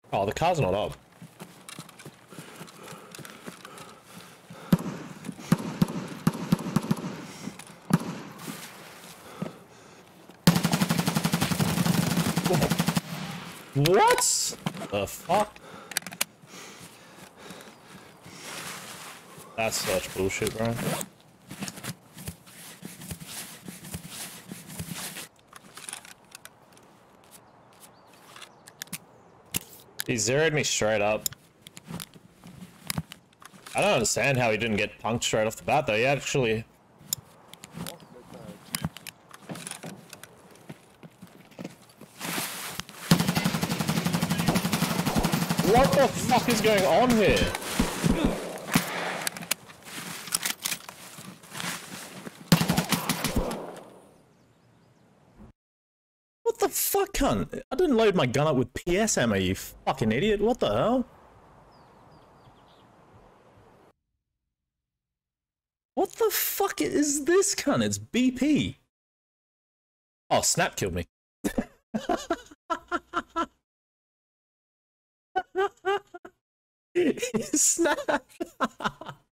Oh, the car's not up. What the fuck? That's such bullshit, bro. He zeroed me straight up. I don't understand how he didn't get punked straight off the bat, though. He actually... What the fuck is going on here? What the fuck, cunt? I didn't load my gun up with PS ammo, you fucking idiot. What the hell? What the fuck is this, cunt? It's BP. Oh, Snap killed me. Snap.